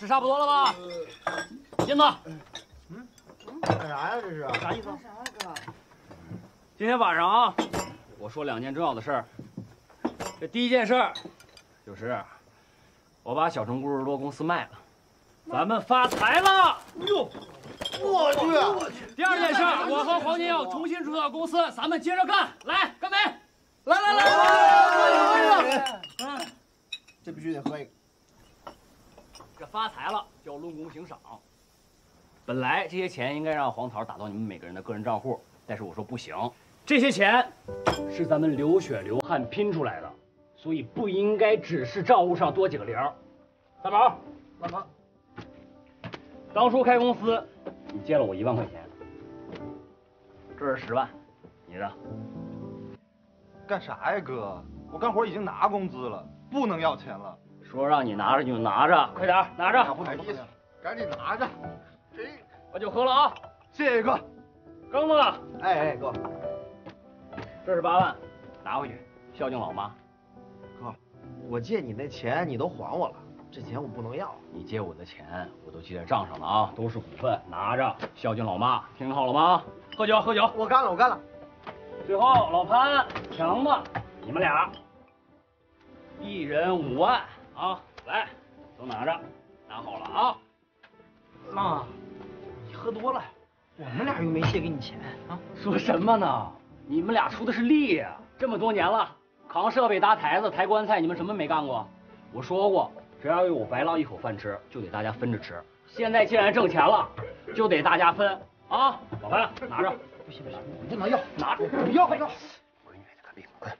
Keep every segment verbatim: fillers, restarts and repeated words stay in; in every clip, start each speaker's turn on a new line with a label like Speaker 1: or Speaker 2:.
Speaker 1: 是差不多了吧？金子，
Speaker 2: 嗯，干啥呀？这是
Speaker 1: 啥意思？
Speaker 3: 啥呀，哥？
Speaker 1: 今天晚上啊，我说两件重要的事儿。这第一件事儿，就是我把小城故事多公司卖了，咱们发财了！哟，
Speaker 2: 我去，我去！
Speaker 1: 第二件事儿，我和黄金耀重新注册公司，咱们接着干，来，干杯！来来来来来！嗯，
Speaker 2: 这必须得喝一个。
Speaker 1: 这发财了就要论功行赏。本来这些钱应该让黄桃打到你们每个人的个人账户，但是我说不行，这些钱是咱们流血流汗拼出来的，所以不应该只是账户上多几个零。大宝，
Speaker 2: 干嘛？
Speaker 1: 当初开公司，你借了我一万块钱，这是十万，你的。
Speaker 4: 干啥呀，哥？我干活已经拿工资了，不能要钱了。
Speaker 1: 说让你拿着你就拿着，快点拿着。
Speaker 4: 不好意思，
Speaker 2: 赶紧拿着。这
Speaker 1: 把酒喝了啊！
Speaker 4: 谢谢哥。
Speaker 1: 庚子，
Speaker 2: 哎哎，哥，
Speaker 1: 这是八万，拿回去孝敬老妈。
Speaker 2: 哥，我借你那钱你都还我了，这钱我不能要。
Speaker 1: 你借我的钱我都记在账上了啊，都是股份，拿着孝敬老妈，听好了吗？喝酒喝酒。
Speaker 2: 我干了，我干了。
Speaker 1: 最后老潘、强子，你们俩一人五万啊，来，都拿着，拿好了啊。
Speaker 2: 妈，你喝多了，我们俩又没借给你钱啊。
Speaker 1: 说什么呢？你们俩出的是力呀！这么多年了，扛设备、搭台子、抬棺材，你们什么没干过？我说过，只要有白浪一口饭吃，就得大家分着吃。现在既然挣钱了，就得大家分啊！老潘，拿着。
Speaker 2: 不行不行，我不能要，
Speaker 1: 拿着，
Speaker 2: 不要不要。
Speaker 1: 我给你孩子看病，快！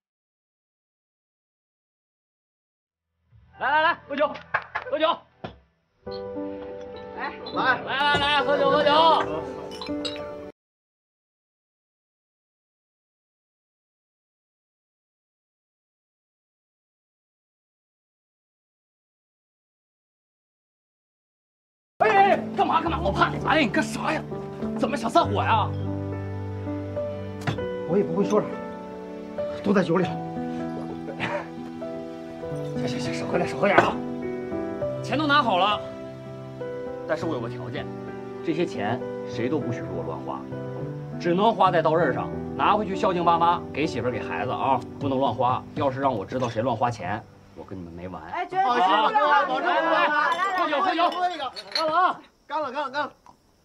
Speaker 1: 来来来，喝酒，喝酒！
Speaker 2: 来来
Speaker 1: 来来来，喝酒喝酒！哎哎，干嘛干嘛？老潘，哎，你干啥呀？怎么想散伙呀？
Speaker 2: 我也不会说啥，都在酒里。
Speaker 1: 行行行，少喝点，少喝点啊！钱都拿好了，但是我有个条件，这些钱谁都不许给我乱花，只能花在刀刃上，拿回去孝敬爸妈，给媳妇儿给孩子啊，不能乱花。要是让我知道谁乱花钱，我跟你们没完。
Speaker 3: 哎，绝对
Speaker 2: 保证
Speaker 3: 不
Speaker 2: 哥，
Speaker 3: 了，
Speaker 2: 保证
Speaker 3: 来来来，
Speaker 1: 喝酒喝酒，
Speaker 2: 喝一个，
Speaker 1: 干了啊！
Speaker 2: 干了干了干了。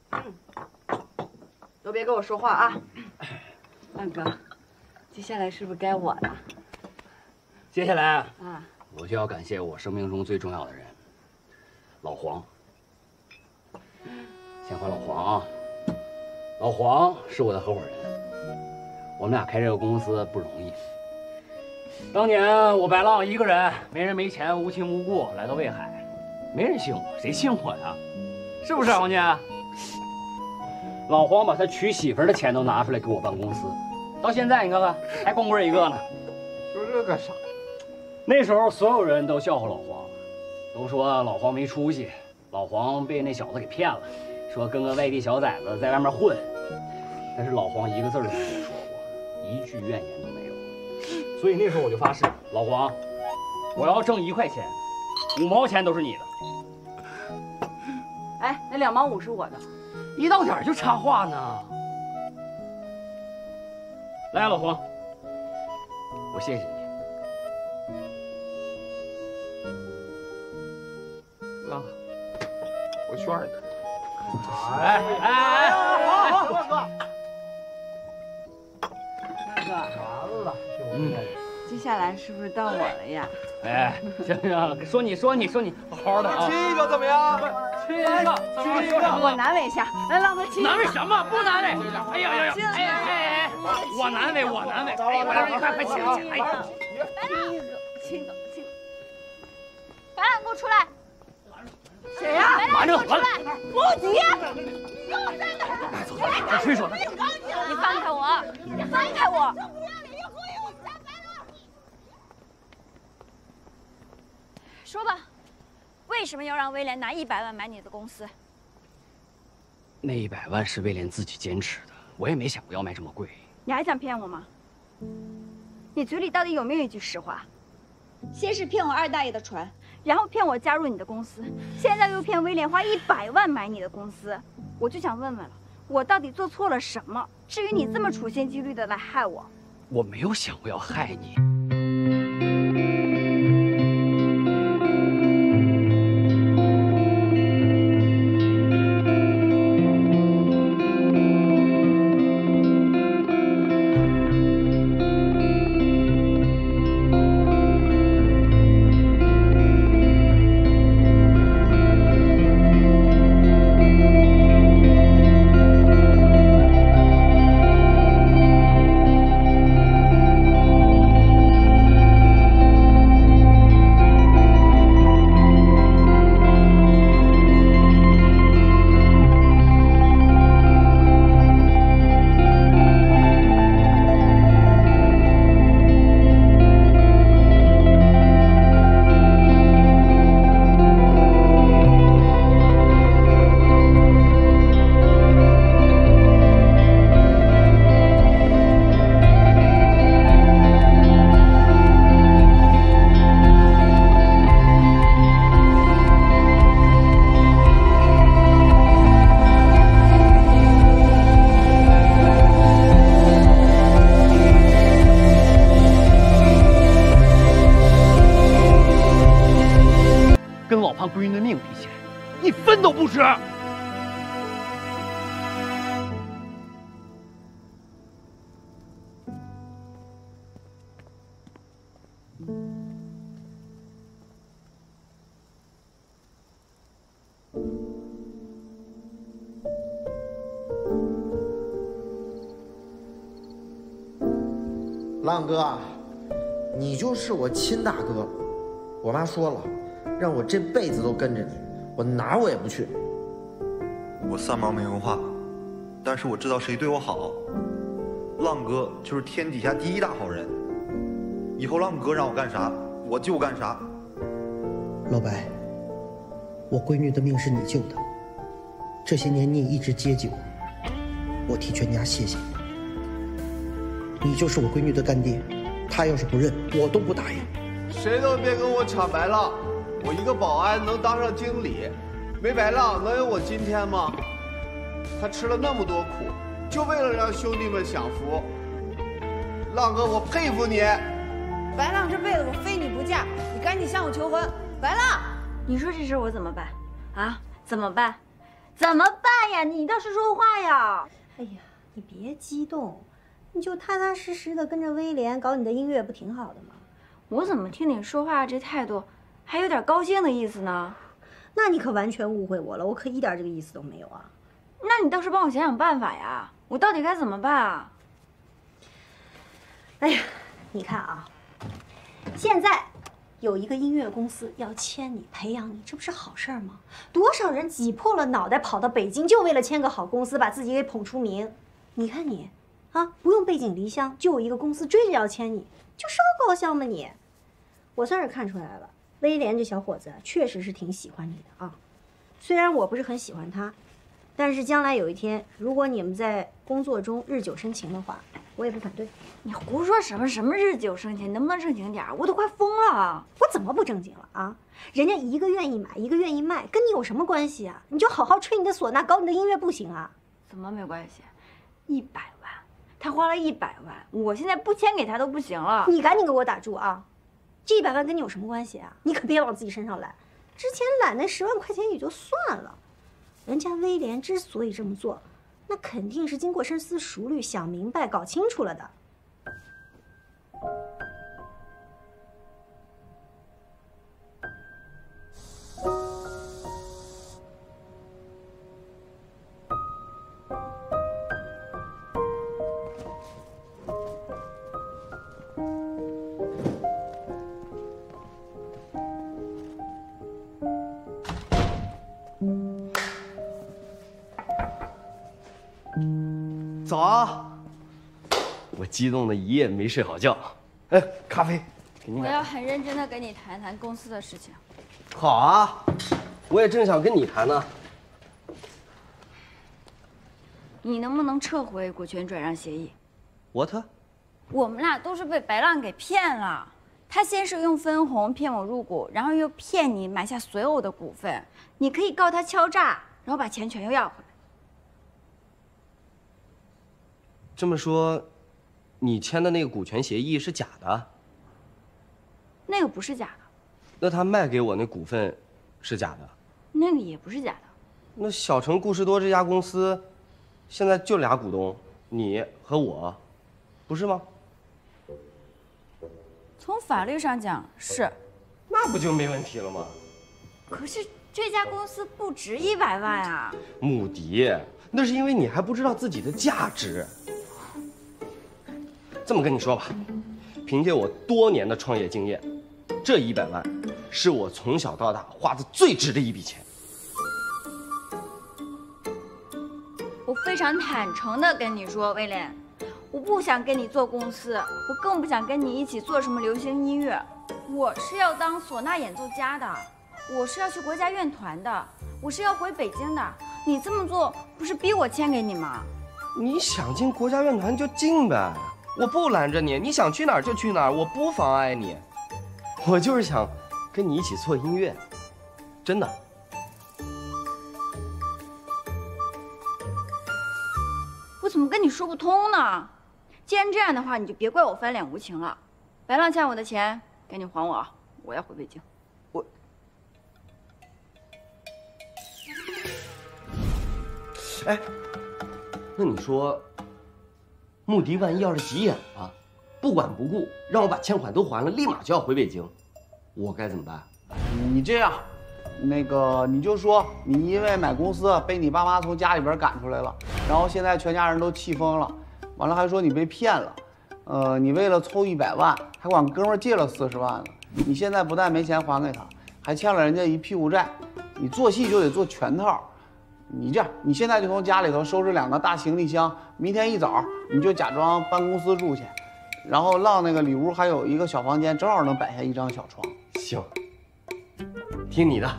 Speaker 3: 都别跟我说话啊！万哥，接下来是不是该我了？
Speaker 1: 接下来
Speaker 3: 啊，
Speaker 1: 我就要感谢我生命中最重要的人，老黄。先还老黄啊！老黄是我的合伙人，我们俩开这个公司不容易。当年我白浪一个人没人没钱，无亲无故来到魏海，没人信我，谁信我呀？是不是黄姐？老黄把他娶媳妇的钱都拿出来给我办公司，到现在你看看还光棍一个呢。
Speaker 2: 说这干啥？
Speaker 1: 那时候所有人都笑话老黄，都说老黄没出息，老黄被那小子给骗了，说跟个外地小崽子在外面混。但是老黄一个字都没跟我说过，一句怨言都没有。所以那时候我就发誓，老黄，我要挣一块钱，五毛钱都是你的。
Speaker 3: 哎，那两毛五是我的。
Speaker 1: 一到点就插话呢。来，老黄，我谢谢你。
Speaker 4: 哥，我劝你。
Speaker 1: 哎哎哎，
Speaker 2: 好好，哥。
Speaker 3: 万哥，
Speaker 2: 完了，
Speaker 1: 嗯，
Speaker 3: 接下来是不是到我了呀？
Speaker 1: 哎，行行，说你说你说你，好好的啊。
Speaker 4: 亲一个怎么样？
Speaker 1: 亲一个，亲一个。
Speaker 3: 我难为一下，来，让他亲。
Speaker 1: 难为什么？不难为。哎呀呀呀！哎哎哎！我难为，我难为。哎，我让你快快起来起来！哎，
Speaker 3: 亲一个，亲一个，亲。
Speaker 5: 白兰，给我出来！
Speaker 3: 谁呀？
Speaker 1: 完了完了！
Speaker 5: 不急！给我站那！
Speaker 1: 快吹说他！
Speaker 5: 你放开我！你放开我！说吧，为什么要让威廉拿一百万买你的公司？
Speaker 1: 那一百万是威廉自己坚持的，我也没想过要卖这么贵。
Speaker 5: 你还想骗我吗？你嘴里到底有没有一句实话？先是骗我二大爷的船， 然后骗我加入你的公司，现在又骗威廉花一百万买你的公司。我就想问问了，我到底做错了什么？至于你这么处心积虑的来害我，
Speaker 1: 我没有想过要害你。跟老潘闺女的命比起来，你分都不值。
Speaker 6: 浪哥，你就是我亲大哥，我妈说了，让我这辈子都跟着你，我哪儿我也不去。
Speaker 4: 我三毛没文化，但是我知道谁对我好。浪哥就是天底下第一大好人，以后浪哥让我干啥，我就干啥。
Speaker 6: 老白，我闺女的命是你救的，这些年你也一直接济我，我替全家谢谢你。你就是我闺女的干爹，她要是不认，我都不答应。
Speaker 7: 谁都别跟我抢白浪，我一个保安能当上经理，没白浪能有我今天吗？他吃了那么多苦，就为了让兄弟们享福。浪哥，我佩服你。
Speaker 8: 白浪这辈子我非你不嫁，你赶紧向我求婚。白浪，
Speaker 5: 你说这事我怎么办？啊？怎么办？怎么办呀？你倒是说话呀！
Speaker 9: 哎呀，你别激动，你就踏踏实实的跟着威廉搞你的音乐，不挺好的吗？
Speaker 5: 我怎么听你说话这态度，还有点高兴的意思呢？
Speaker 9: 那你可完全误会我了，我可一点这个意思都没有啊。
Speaker 5: 那你倒是帮我想想办法呀！我到底该怎么办啊？
Speaker 9: 哎呀，你看啊，现在有一个音乐公司要签你、培养你，这不是好事儿吗？多少人挤破了脑袋跑到北京，就为了签个好公司，把自己给捧出名。你看你，啊，不用背井离乡，就有一个公司追着要签你，就烧高香吗你？我算是看出来了，威廉这小伙子确实是挺喜欢你的啊。虽然我不是很喜欢他，但是将来有一天，如果你们在工作中日久生情的话，我也不反对。
Speaker 5: 你胡说什么什么日久生情，能不能正经点？我都快疯了！
Speaker 9: 我怎么不正经了啊？人家一个愿意买，一个愿意卖，跟你有什么关系啊？你就好好吹你的唢呐，搞你的音乐不行啊？
Speaker 5: 怎么没关系？一百万，他花了一百万，我现在不签给他都不行了。
Speaker 9: 你赶紧给我打住啊！这一百万跟你有什么关系啊？你可别往自己身上揽。之前揽那十万块钱也就算了，人家威廉之所以这么做，那肯定是经过深思熟虑，想明白、搞清楚了的。
Speaker 7: 早啊！
Speaker 10: 我激动的一夜没睡好觉。哎，咖啡，给你买。
Speaker 5: 我要很认真的跟你谈谈公司的事情。
Speaker 10: 好啊，我也正想跟你谈呢。
Speaker 5: 你能不能撤回股权转让协议
Speaker 10: ？What？
Speaker 5: 我们俩都是被白浪给骗了。 他先是用分红骗我入股，然后又骗你买下所有的股份，你可以告他敲诈，然后把钱全又要回来。
Speaker 10: 这么说，你签的那个股权协议是假的？
Speaker 5: 那个不是假的，
Speaker 10: 那他卖给我那股份是假的？
Speaker 5: 那个也不是假的。
Speaker 10: 那小城故事多这家公司，现在就俩股东，你和我，不是吗？
Speaker 5: 从法律上讲是，
Speaker 10: 那不就没问题了吗？
Speaker 5: 可是这家公司不值一百万啊！
Speaker 10: 穆迪，那是因为你还不知道自己的价值。这么跟你说吧，凭借我多年的创业经验，这一百万是我从小到大花的最值的一笔钱。
Speaker 5: 我非常坦诚地跟你说，威廉，我不想跟你做公司，我更不想跟你一起做什么流行音乐。我是要当唢呐演奏家的，我是要去国家院团的，我是要回北京的。你这么做不是逼我签给你吗？
Speaker 10: 你想进国家院团就进呗，我不拦着你，你想去哪儿就去哪儿，我不妨碍你。我就是想跟你一起做音乐，真的。
Speaker 5: 我怎么跟你说不通呢？既然这样的话，你就别怪我翻脸无情了。白浪欠我的钱，赶紧还我，我要回北京。
Speaker 10: 我，哎，那你说，穆迪万一要是急眼了，不管不顾，让我把欠款都还了，立马就要回北京，我该怎么办？
Speaker 7: 你这样，那个你就说你因为买公司被你爸妈从家里边赶出来了，然后现在全家人都气疯了，完了还说你被骗了，呃，你为了凑一百万，还管哥们儿借了四十万呢。你现在不但没钱还给他，还欠了人家一屁股债，你做戏就得做全套。你这样，你现在就从家里头收拾两个大行李箱，明天一早你就假装搬公司住去，然后让那个里屋还有一个小房间，正好能摆下一张小床。
Speaker 10: 行，听你的。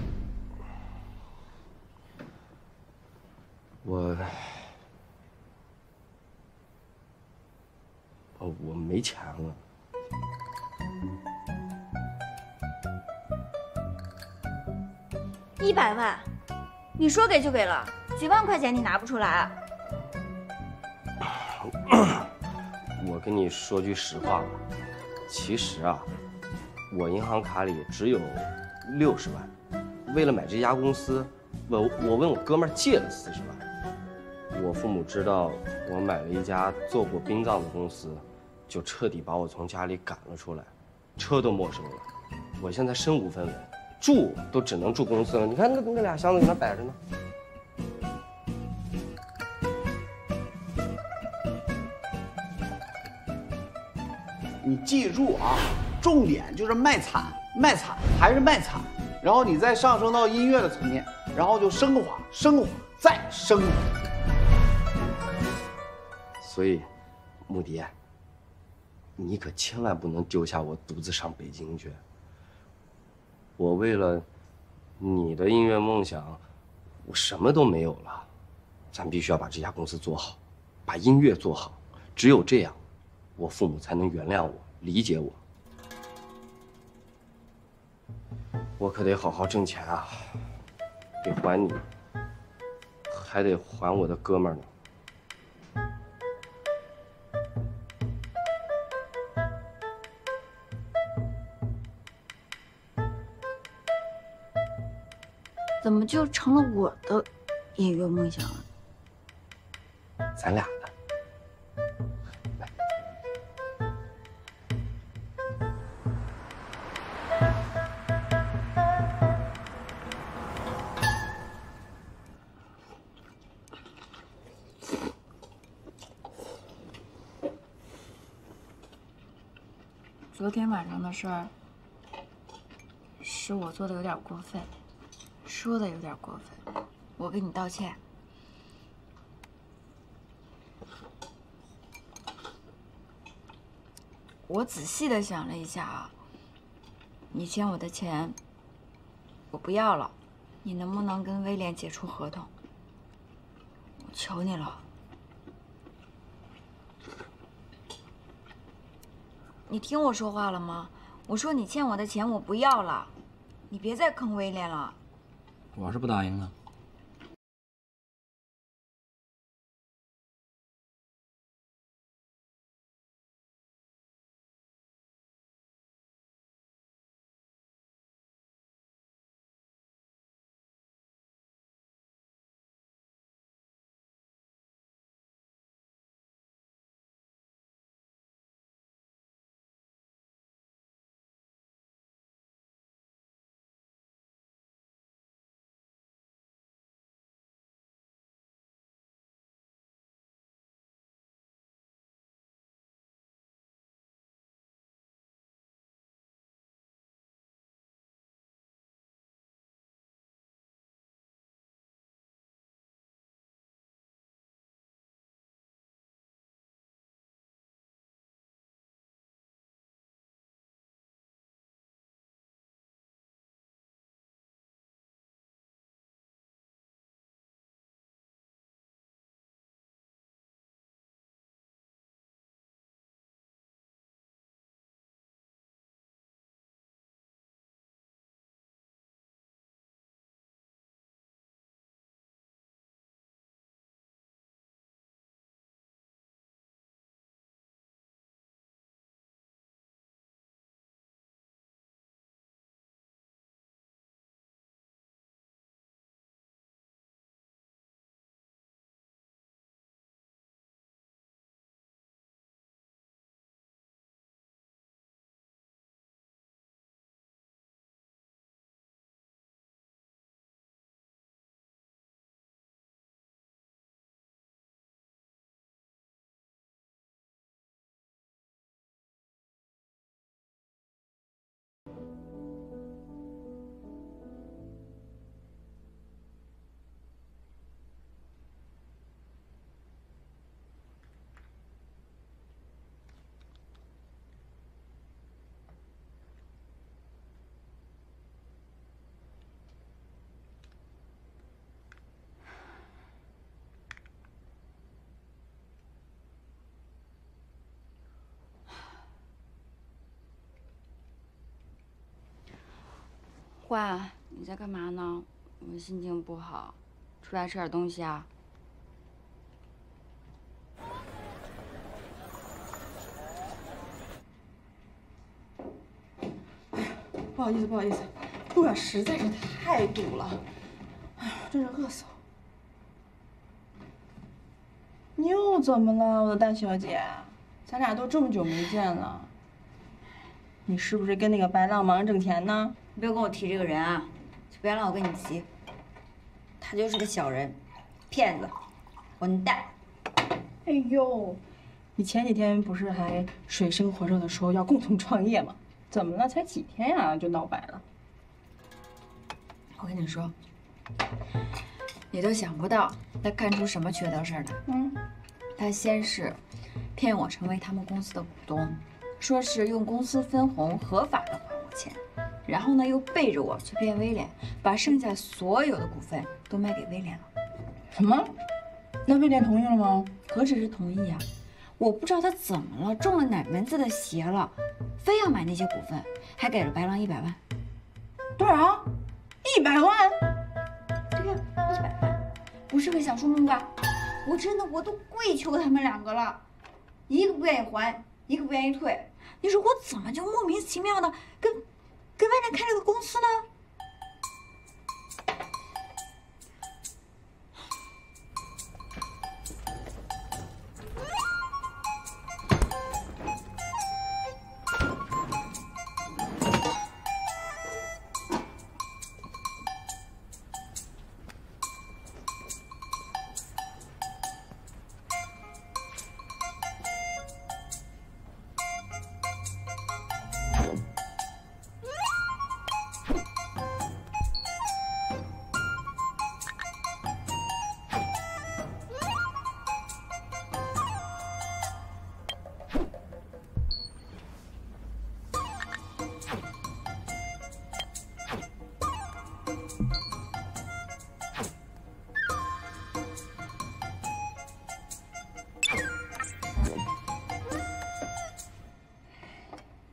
Speaker 10: 我，哦，我没钱了。
Speaker 5: 一百万，你说给就给了，几万块钱你拿不出来。
Speaker 10: 我跟你说句实话吧，其实啊，我银行卡里只有六十万，为了买这家公司，我我问我哥们儿借了四十万。我父母知道我买了一家做过殡葬的公司，就彻底把我从家里赶了出来，车都没收了。我现在身无分文，住都只能住公司了。你看那那俩箱子搁那摆着呢。
Speaker 7: 你记住啊，重点就是卖惨，卖惨还是卖惨，然后你再上升到音乐的层面，然后就升华，升华再升华。
Speaker 10: 所以，穆迪，你可千万不能丢下我独自上北京去。我为了你的音乐梦想，我什么都没有了。咱必须要把这家公司做好，把音乐做好。只有这样，我父母才能原谅我、理解我。我可得好好挣钱啊，得还你，还得还我的哥们儿呢。
Speaker 5: 怎么就成了我的音乐梦想了？
Speaker 10: 咱俩的。
Speaker 5: 昨天晚上的事儿，是我做的有点过分，说的有点过分，我跟你道歉。我仔细的想了一下啊，你欠我的钱，我不要了，你能不能跟威廉解除合同？我求你了。你听我说话了吗？ 我说你欠我的钱我不要了，你别再坑威廉了。
Speaker 1: 我是不答应了。
Speaker 5: 欢，你在干嘛呢？我心情不好，出来吃点东西啊。
Speaker 11: 不好意思，不好意思，路上实在是太堵了，哎呀，真是饿死我！你又怎么了，我的大小姐？咱俩都这么久没见了，你是不是跟那个白浪忙着挣钱呢？
Speaker 5: 你不要跟我提这个人啊，就不要让我跟你急。他就是个小人，骗子，混蛋。
Speaker 11: 哎呦，你前几天不是还水深火热的说要共同创业吗？怎么了？才几天呀，就闹掰了？
Speaker 5: 我跟你说，你都想不到他干出什么缺德事儿来。嗯，他先是骗我成为他们公司的股东，说是用公司分红合法的还我钱，然后呢又背着我去骗威廉，把剩下所有的股份都卖给威廉了。
Speaker 11: 什么？那威廉同意了吗？
Speaker 5: 何止是同意啊！我不知道他怎么了，中了哪门子的邪了，非要买那些股份，还给了白狼一百万。
Speaker 11: 多少？一百万？
Speaker 5: 对呀，一百万，不是个小数目吧？我真的我都跪求他们两个了，一个不愿意还，一个不愿意退。你说我怎么就莫名其妙的跟跟外面开了个公司呢？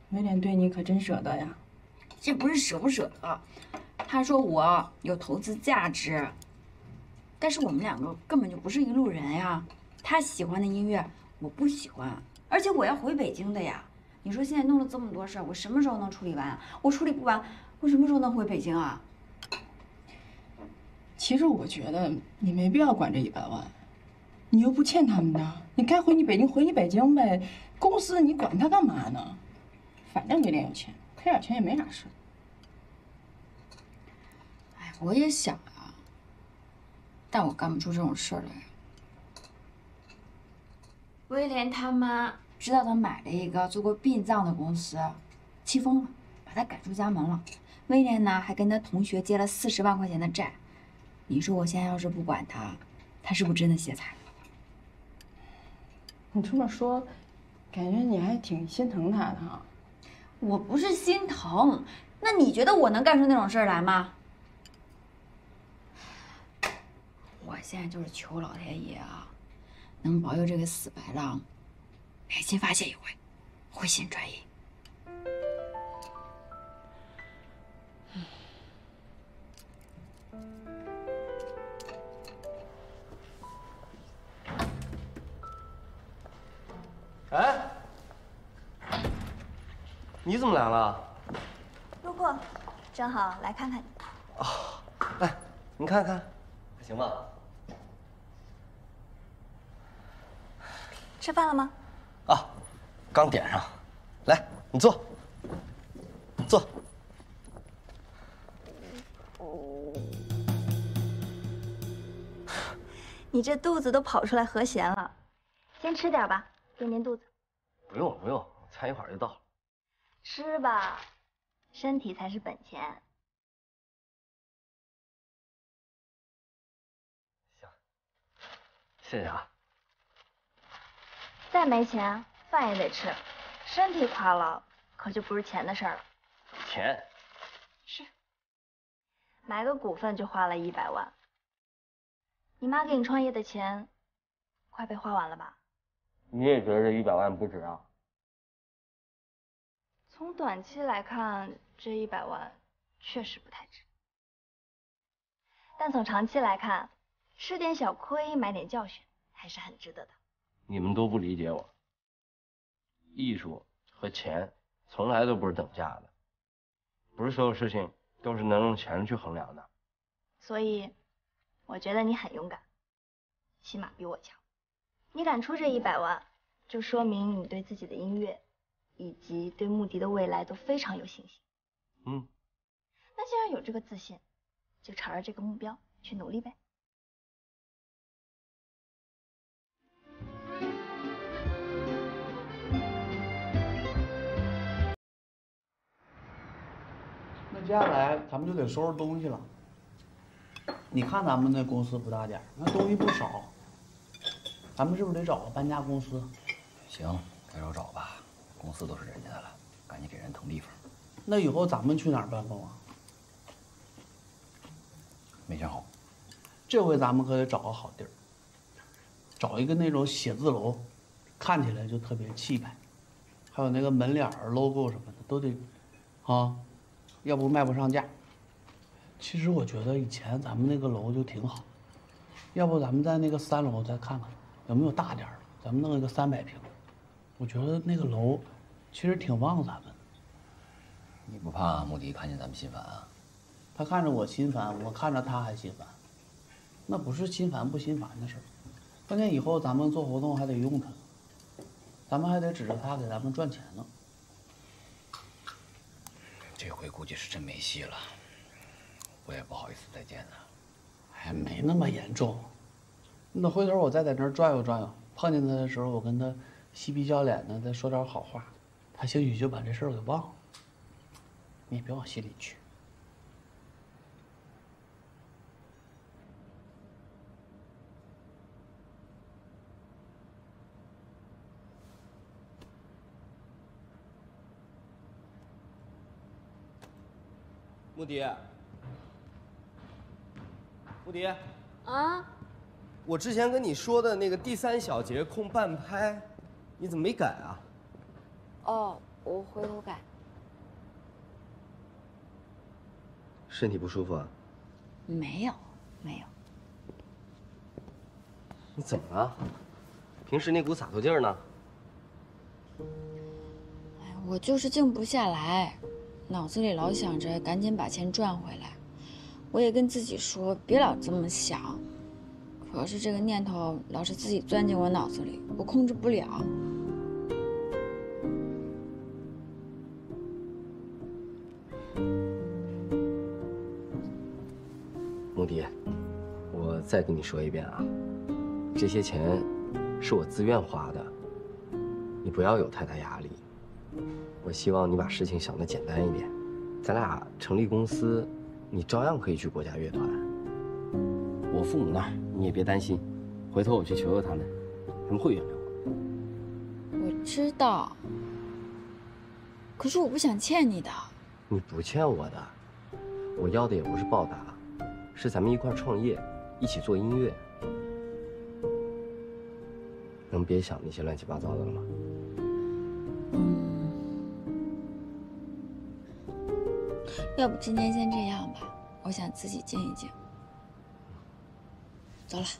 Speaker 11: 威廉对你可真舍得呀。
Speaker 5: 这不是舍不舍得，他说我有投资价值，但是我们两个根本就不是一路人呀。他喜欢的音乐我不喜欢，而且我要回北京的呀。你说现在弄了这么多事儿，我什么时候能处理完啊？我处理不完，我什么时候能回北京啊？
Speaker 11: 其实我觉得你没必要管这一百万，你又不欠他们的，你该回你北京回你北京呗。公司你管他干嘛呢？反正威廉有钱，赔点钱也没啥事。
Speaker 5: 哎，我也想啊，但我干不出这种事儿来。威廉他妈知道他买了一个做过殡葬的公司，气疯了，把他赶出家门了。威廉呢，还跟他同学借了四十万块钱的债。你说我现在要是不管他，他是不是真的歇菜了？
Speaker 11: 你这么说，感觉你还挺心疼他的哈。
Speaker 5: 我不是心疼，那你觉得我能干出那种事儿来吗？我现在就是求老天爷啊，能保佑这个死白狼良心发泄一回，回心转意。
Speaker 10: 哎，你怎么来了？
Speaker 5: 路过，正好来看看你。
Speaker 10: 哦，来，你看看，还行吧？
Speaker 5: 吃饭了吗？
Speaker 10: 啊，刚点上。来，你坐，坐。
Speaker 5: 你这肚子都跑出来和弦了，先吃点吧，垫垫肚子。
Speaker 10: 不用不用，餐一会儿就到了。
Speaker 5: 吃吧，身体才是本钱。
Speaker 10: 行，谢谢啊。
Speaker 5: 再没钱，饭也得吃，身体垮了，可就不是钱的事儿了。
Speaker 10: 钱？
Speaker 5: 是。买个股份就花了一百万。你妈给你创业的钱，快被花完了吧？
Speaker 10: 你也觉得这一百万不值啊？
Speaker 5: 从短期来看，这一百万确实不太值。但从长期来看，吃点小亏，买点教训，还是很值得的。
Speaker 10: 你们都不理解我。艺术和钱从来都不是等价的，不是所有事情都是能用钱去衡量的。
Speaker 5: 所以，我觉得你很勇敢，起码比我强。你敢出这一百万，就说明你对自己的音乐，以及对穆迪的未来都非常有信心。
Speaker 10: 嗯。
Speaker 5: 那既然有这个自信，就朝着这个目标去努力呗。
Speaker 12: 那接下来咱们就得收拾东西了。你看咱们那公司不大点儿，那东西不少，咱们是不是得找个搬家公司？
Speaker 1: 行，该找找吧，公司都是人家的了，赶紧给人腾地方。
Speaker 12: 那以后咱们去哪儿办公啊？
Speaker 1: 没想好。
Speaker 12: 这回咱们可得找个好地儿，找一个那种写字楼，看起来就特别气派，还有那个门脸儿、logo 什么的都得，啊，要不卖不上价。其实我觉得以前咱们那个楼就挺好，要不咱们在那个三楼再看看有没有大点儿的，咱们弄一个三百平。我觉得那个楼其实挺旺咱们的。
Speaker 1: 你不怕穆迪看见咱们心烦啊？
Speaker 12: 他看着我心烦，我看着他还心烦，那不是心烦不心烦的事儿。关键以后咱们做活动还得用他，咱们还得指着他给咱们赚钱呢。
Speaker 1: 这回估计是真没戏了，我也不好意思再见他。
Speaker 12: 还没那么严重，那回头我再在那儿转悠转悠，碰见他的时候，我跟他嬉皮笑脸的再说点好话，他兴许就把这事儿给忘了。你也别往心里去。
Speaker 10: 穆迪，穆迪，
Speaker 5: 啊，
Speaker 10: 我之前跟你说的那个第三小节空半拍，你怎么没改啊？
Speaker 5: 哦， 我回头改。
Speaker 10: 身体不舒服啊？
Speaker 5: 没有，没有。
Speaker 10: 你怎么了？平时那股洒脱劲儿呢？
Speaker 5: 哎，我就是静不下来，脑子里老想着赶紧把钱赚回来。我也跟自己说别老这么想，可是这个念头老是自己钻进我脑子里，我控制不了。
Speaker 10: 穆迪，我再跟你说一遍啊，这些钱是我自愿花的，你不要有太大压力。我希望你把事情想得简单一点，咱俩成立公司，你照样可以去国家乐团。我父母那儿你也别担心，回头我去求求他们，他们会原谅我。
Speaker 5: 我知道，可是我不想欠你的。
Speaker 10: 你不欠我的，我要的也不是报答，是咱们一块创业，一起做音乐。能别想那些乱七八糟的了吗？
Speaker 5: 要不今天先这样吧，我想自己静一静。走了。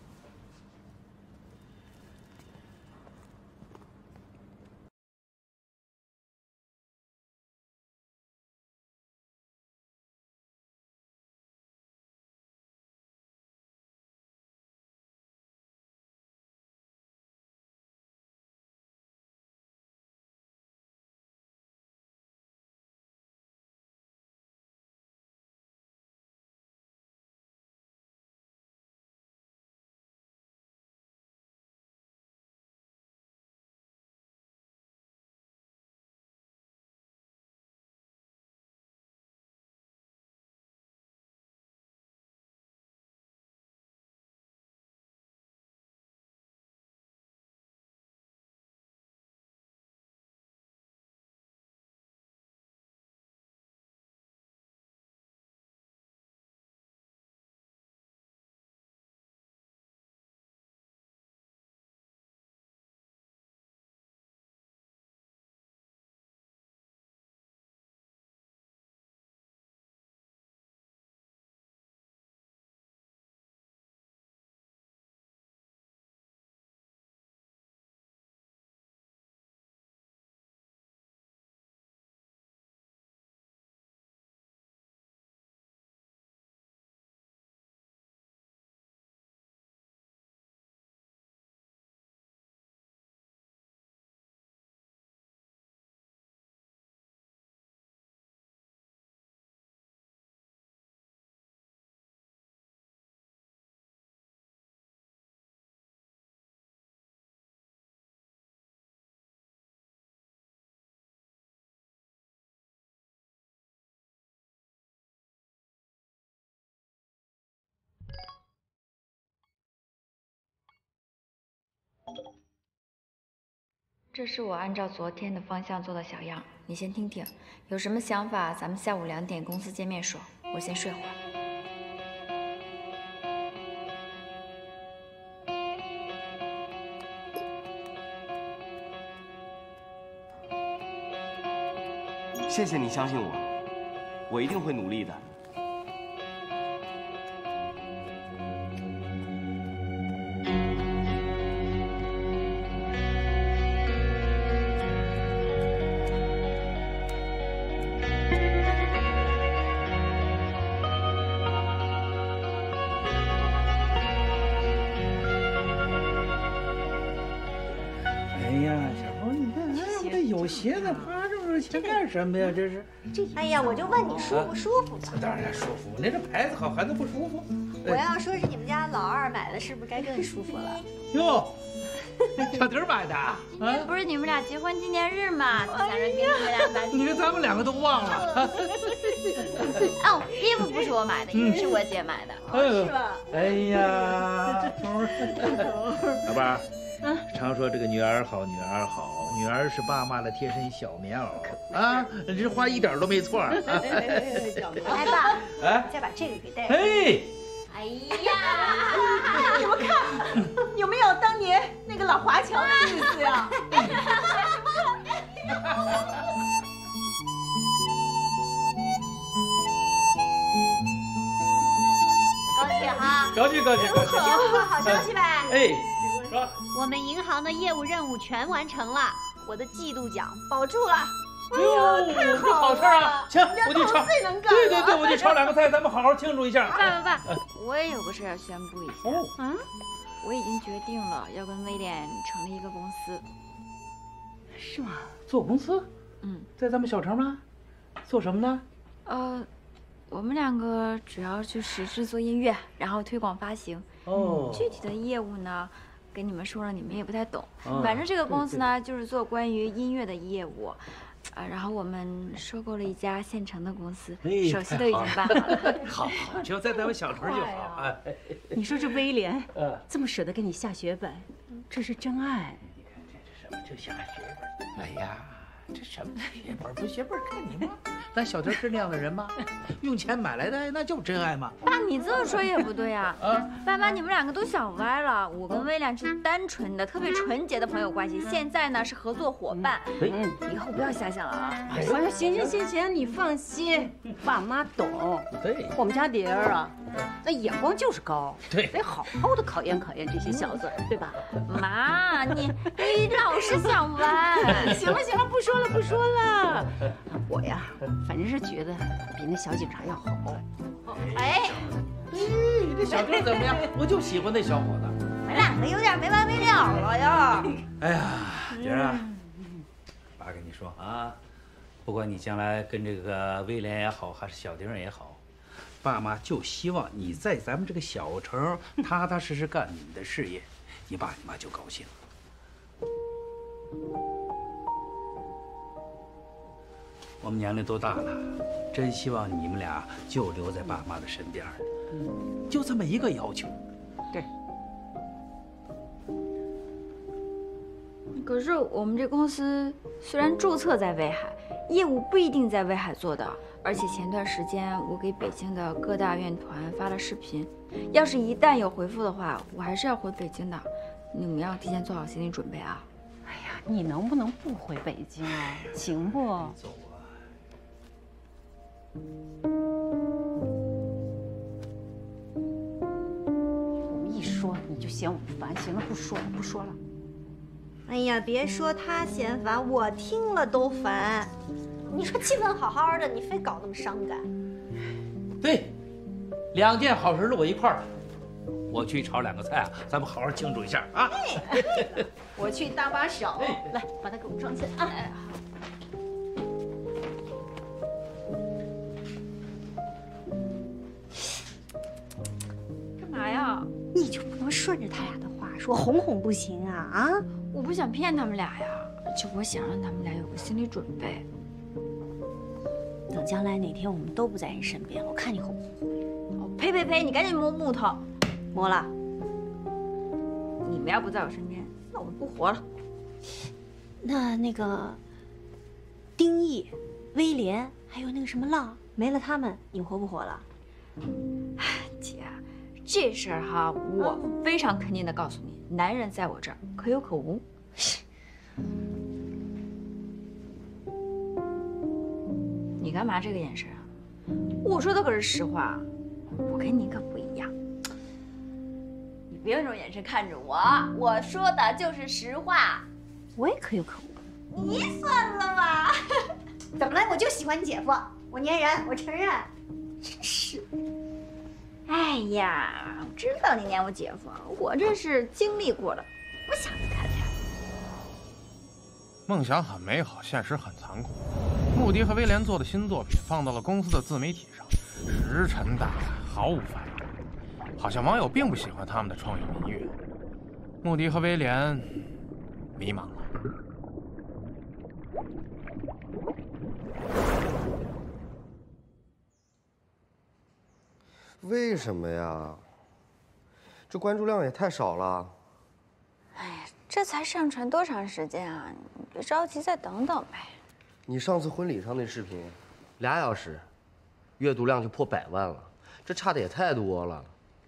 Speaker 5: 这是我按照昨天的方向做的小样，你先听听，有什么想法咱们下午两点公司见面说。我先睡会儿。
Speaker 10: 谢谢你相信我，我一定会努力的。
Speaker 12: 鞋子趴这么钱干什么呀？这是
Speaker 9: 这，哎呀，我就问你舒不舒服吧？
Speaker 12: 当然舒服，那这牌子好还能不舒服？
Speaker 9: 我要说是你们家老二买的，是不是该更舒服了？
Speaker 12: 哟，小迪买的啊？
Speaker 5: 不是你们俩结婚纪念日吗？就想着给你们俩买。
Speaker 12: 你看咱们两个都忘了。
Speaker 5: 哦，衣服不是我买的，衣服是我姐买的，
Speaker 12: 嗯、
Speaker 5: 是吧？
Speaker 12: 哎呀，老伴儿，嗯，常说这个女儿好，女儿好。女儿是爸妈的贴身小棉袄啊，这话一点都没错。
Speaker 9: 来爸，
Speaker 12: 哎，
Speaker 9: 再把这个给带上。
Speaker 12: 哎，
Speaker 5: 哎呀，
Speaker 8: 你们看有没有当年那个老华侨的意思呀？
Speaker 13: 高兴高兴高兴！
Speaker 9: 有个好消息呗！
Speaker 13: 哎，说。
Speaker 9: 我们银行的业务任务全完成了，我的季度奖保住了。
Speaker 13: 哎呦，这好事啊！行，我就炒。
Speaker 9: 最能干。
Speaker 13: 对对对，我就炒两个菜，咱们好好庆祝一下。
Speaker 5: 爸爸爸，我也有个事要宣布一下。
Speaker 13: 哦。
Speaker 5: 啊？我已经决定了，要跟威廉成立一个公司。
Speaker 13: 是吗？做公司？
Speaker 5: 嗯，
Speaker 13: 在咱们小城吗？做什么呢？
Speaker 5: 呃，我们两个主要就是制作音乐，然后推广发行。
Speaker 13: 哦。
Speaker 5: 具体的业务呢？跟你们说了，你们也不太懂。
Speaker 13: 嗯、
Speaker 5: 反正这个公司呢，就是做关于音乐的业务，啊，然后我们收购了一家县城的公司，
Speaker 13: 哎、
Speaker 5: 手续都已经办好了。
Speaker 13: 好好，只要在咱们小城就好。哎，
Speaker 14: 你说这威廉，嗯，这么舍得给你下血本，这是真爱。
Speaker 13: 你看这这什么就下血本？哎呀，这什么血本不血本？看你吗？咱小田是那样的人吗？用钱买来的那就是真爱吗？
Speaker 5: 爸，你这么说也不对呀！啊，爸妈，你们两个都想歪了。我跟威廉是单纯的、特别纯洁的朋友关系，现在呢是合作伙伴。嗯，以后不要瞎想了啊！
Speaker 14: 哎呀，行行行行，你放心，爸妈懂。
Speaker 13: 对，
Speaker 14: 我们家蝶儿啊，那眼光就是高，
Speaker 13: 对，
Speaker 14: 得好好的考验考验这些小子儿，对吧？
Speaker 5: 妈，你你老是想歪。
Speaker 14: 行了行了，不说了不说了。我呀，反正是觉得比那小警察要好。
Speaker 5: 哎，
Speaker 13: 哎，这小哥怎么样？我就喜欢那小伙子。
Speaker 5: 你们两个有点没完没了了呀！
Speaker 13: 哎呀，蝶儿啊，爸跟你说啊，不管你将来跟这个威廉也好，还是小丁也好，爸妈就希望你在咱们这个小城踏踏实实干你的事业，你爸你妈就高兴。我们年龄都大了，真希望你们俩就留在爸妈的身边，就这么一个要求。
Speaker 14: 对。
Speaker 5: 可是我们这公司虽然注册在威海，业务不一定在威海做的，而且前段时间我给北京的各大院团发了视频，要是一旦有回复的话，我还是要回北京的，你们要提前做好心理准备啊。
Speaker 14: 哎呀，你能不能不回北京啊？行不？
Speaker 13: 走啊！
Speaker 14: 我们一说你就嫌我们烦，行了，不说了，不说了。
Speaker 9: 哎呀，别说他嫌烦，我听了都烦。你说气氛好好的，你非搞那么伤感。
Speaker 13: 对，两件好事落一块儿，我去炒两个菜啊，咱们好好庆祝一下啊！
Speaker 14: 我去搭把手，来把它给我装起来啊！
Speaker 5: 哎，干嘛呀？
Speaker 9: 你就不能顺着他俩的话说，哄哄不行啊啊！
Speaker 5: 我不想骗他们俩呀，而且我想让他们俩有个心理准备。
Speaker 9: 等将来哪天我们都不在你身边了，我看你哄不哄？
Speaker 5: 哦，呸呸呸！你赶紧摸木头，
Speaker 9: 摸了。
Speaker 5: 你们要不在我身边，那我们不活了。
Speaker 9: 那那个丁义、威廉还有那个什么浪，没了他们，你活不活了？
Speaker 5: 姐，这事儿哈，我非常肯定的告诉你，男人在我这儿可有可无。你干嘛这个眼神啊？我说的可是实话，我跟你可不一样。你别用这种眼神看着我，我说的就是实话。
Speaker 9: 我也可有可无。
Speaker 5: 你算了吧。
Speaker 9: 怎么了？我就喜欢你姐夫，我粘人，我承认。真是。
Speaker 5: 哎呀，我知道你撵我姐夫，我这是经历过了，不想再看见。
Speaker 15: 梦想很美好，现实很残酷。穆迪和威廉做的新作品放到了公司的自媒体上，石沉大海，毫无反应。好像网友并不喜欢他们的创意音乐。穆迪和威廉迷茫了。
Speaker 10: 为什么呀？这关注量也太少了。
Speaker 5: 哎呀，这才上传多长时间啊？你别着急，再等等呗。
Speaker 10: 你上次婚礼上那视频，俩小时，阅读量就破百万了，这差的也太多了。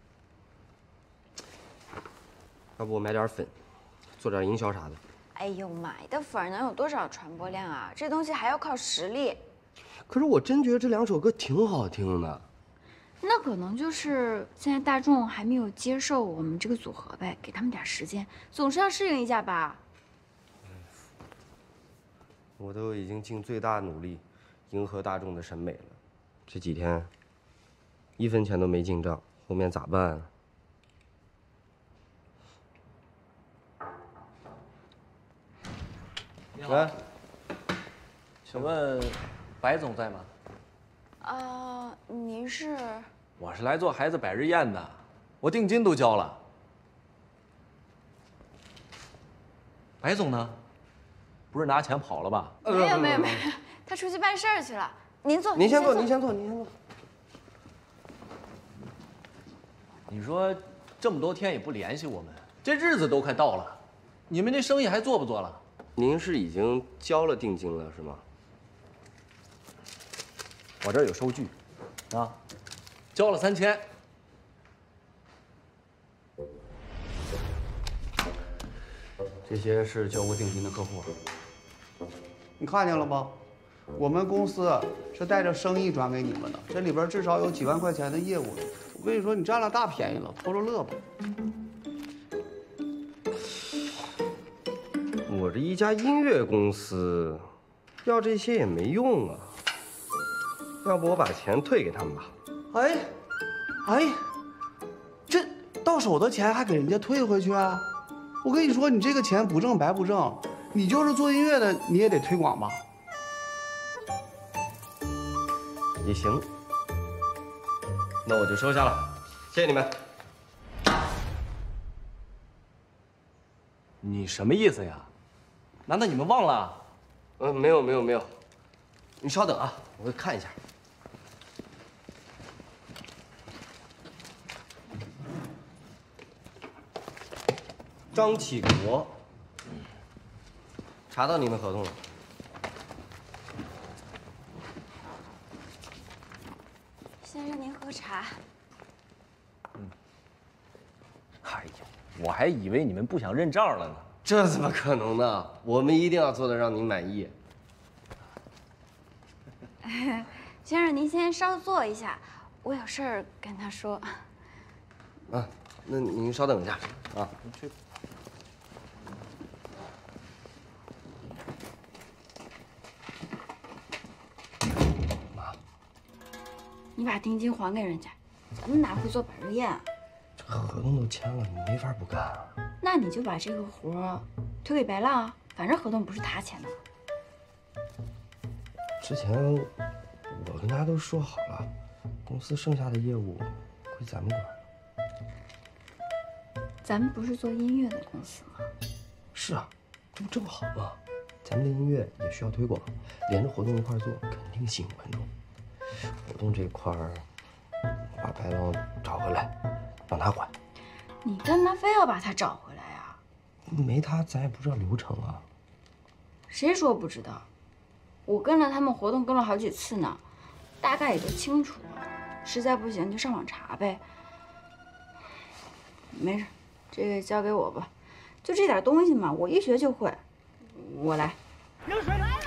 Speaker 10: 要不我买点粉，做点营销啥的。
Speaker 5: 哎呦，买的粉能有多少传播量啊？这东西还要靠实力。
Speaker 10: 可是我真觉得这两首歌挺好听的。
Speaker 5: 那可能就是现在大众还没有接受我们这个组合呗，给他们点时间，总是要适应一下吧。
Speaker 10: 我都已经尽最大努力迎合大众的审美了，这几天一分钱都没进账，后面咋办啊？
Speaker 16: 喂，请问白总在吗？
Speaker 5: 啊，您是？
Speaker 16: 我是来做孩子百日宴的，我定金都交了。白总呢？不是拿钱跑了吧？
Speaker 5: 没有没有没有，他出去办事儿去了。您坐，
Speaker 10: 您先坐，您先坐，您先坐。
Speaker 16: 你说这么多天也不联系我们，这日子都快到了，你们这生意还做不做了？
Speaker 10: 您是已经交了定金了是吗？
Speaker 16: 我这儿有收据，啊，交了三千。
Speaker 10: 这些是交过定金的客户。
Speaker 12: 你看见了吗？我们公司是带着生意转给你们的，这里边至少有几万块钱的业务。我跟你说，你占了大便宜了，偷着乐吧。
Speaker 10: 我这一家音乐公司，要这些也没用啊。要不我把钱退给他们吧？
Speaker 12: 哎，哎，这到手的钱还给人家退回去啊？我跟你说，你这个钱不挣白不挣。你就是做音乐的，你也得推广吧？
Speaker 10: 也行，那我就收下了，谢谢你们。
Speaker 16: 你什么意思呀？难道你们忘了？
Speaker 10: 呃，没有没有没有，你稍等啊，我给看一下。张启国，查到你们合同了。
Speaker 5: 先生，您喝茶。
Speaker 16: 哎呀，我还以为你们不想认账了呢。
Speaker 10: 这怎么可能呢？我们一定要做得让您满意。
Speaker 5: 先生，您先稍坐一下，我有事儿跟他说。
Speaker 10: 啊，那您稍等一下啊。
Speaker 16: 你去。
Speaker 10: 妈，
Speaker 5: 你把定金还给人家，咱们哪会做百日宴啊？
Speaker 10: 这合同都签了，你没法不干啊。
Speaker 5: 那你就把这个活儿推给白浪啊，反正合同不是他签的。
Speaker 10: 之前我跟他都说好了，公司剩下的业务归咱们管。
Speaker 5: 咱们不是做音乐的公司吗？
Speaker 10: 是啊，这不正好吗？咱们的音乐也需要推广，连着活动一块做，肯定吸引观众。活动这块儿，我把白浪找回来，让他管。
Speaker 5: 你跟他非要把他找回来呀？
Speaker 10: 没他，咱也不知道流程啊。
Speaker 5: 谁说不知道？我跟了他们活动跟了好几次呢，大概也都清楚了。实在不行就上网查呗。没事，这个交给我吧。就这点东西嘛，我一学就会。我来。
Speaker 17: 热水来了！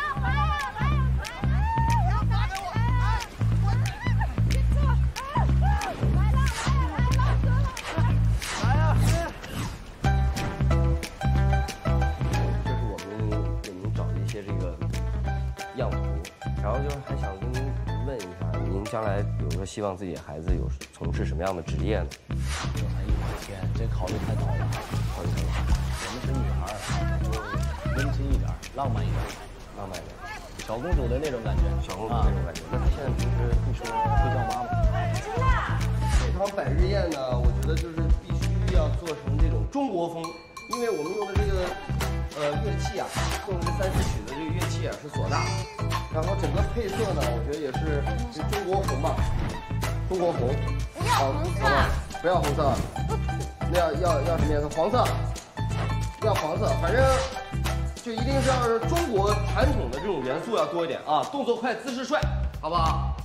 Speaker 10: 样图，然后就是还想跟您问一下，您将来比如说希望自己的孩子有从事什么样的职业呢？
Speaker 16: 这才一百天，这考虑太早了，考虑太早。我们是女孩，就温馨一点，浪漫一点，
Speaker 10: 浪漫一点，
Speaker 16: 小公主的那种感觉，
Speaker 10: 小公主那种感觉。那她现在平时会说会叫妈妈？
Speaker 17: 真的。
Speaker 10: 这场百日宴呢，我觉得就是必须要做成这种中国风，因为我们用的这个。呃，乐器啊，用的这三四曲的这个乐器啊是唢呐，然后整个配色呢，我觉得也是是中国红嘛，中国红。
Speaker 5: 不要红色，
Speaker 10: 不要红色，那要要要什么颜色？黄色，要黄色，反正就一定是要是中国传统的这种元素要多一点啊，动作快，姿势帅，好不好？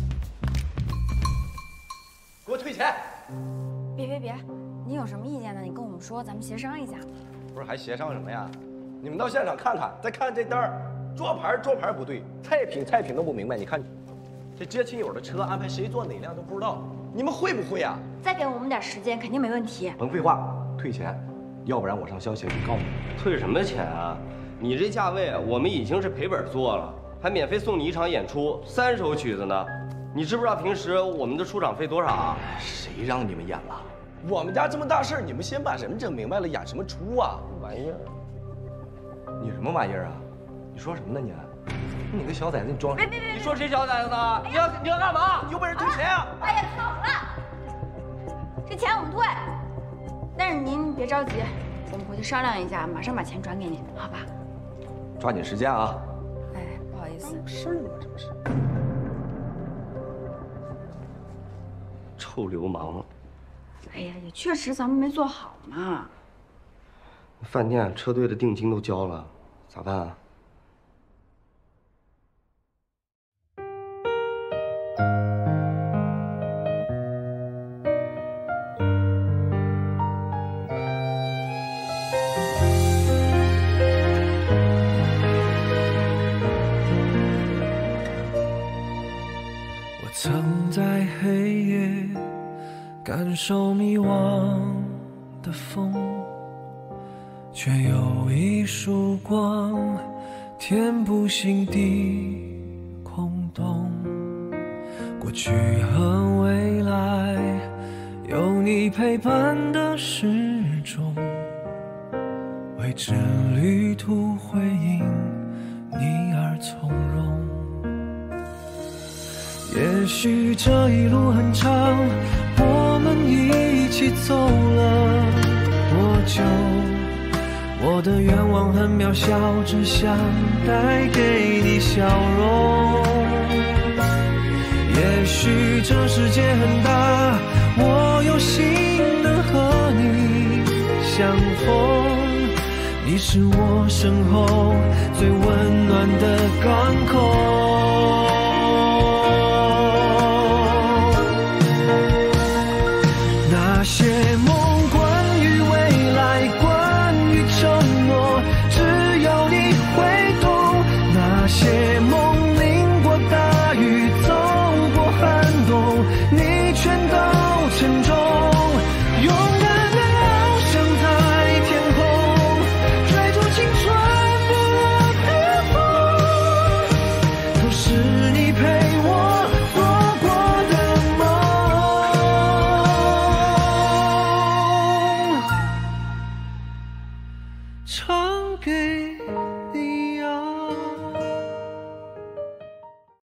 Speaker 10: 给我退钱！
Speaker 5: 别别别，你有什么意见呢？你跟我们说，咱们协商一下。
Speaker 16: 不是还协商什么呀？你们到现场看看，再看看这单儿，桌牌桌牌不对，菜品菜品都不明白。你看，这接亲友的车安排谁坐哪辆都不知道，
Speaker 17: 你们会不会啊？
Speaker 5: 再给我们点时间，肯定没问题。
Speaker 17: 甭废话，退钱，要不然我上消协去告你。
Speaker 10: 退什么钱啊？你这价位，我们已经是赔本做了，还免费送你一场演出，三首曲子呢。你知不知道平时我们的出场费多少啊？
Speaker 17: 谁让你们演了？我们家这么大事儿，你们先把人整明白了，演什么出啊？
Speaker 10: 玩意儿！
Speaker 17: 你什么玩意儿啊？你说什么呢你？你个小崽子，你装什么？
Speaker 5: 别别别！
Speaker 10: 你说谁小崽子呢？你要你要干嘛？
Speaker 17: 有本事退钱啊！
Speaker 5: 哎呀，好了，这钱我们退，但是您别着急，我们回去商量一下，马上把钱转给您，好吧？
Speaker 17: 抓紧时间啊！
Speaker 5: 哎，不好意思，
Speaker 17: 有事儿吗？这不是？
Speaker 10: 臭流氓！
Speaker 5: 哎呀，也确实咱们没做好嘛。
Speaker 10: 饭店车队的定金都交了，咋办啊？
Speaker 18: 我曾在黑夜感受迷惘的风，却有一束光填补心底空洞。过去和未来有你陪伴的始终，为这旅途会因你而从容。也许这一路很长，我们一起走了多久？我的愿望很渺小，只想带给你笑容。也许这世界很大，我有幸能和你相逢。你是我身后最温暖的港口。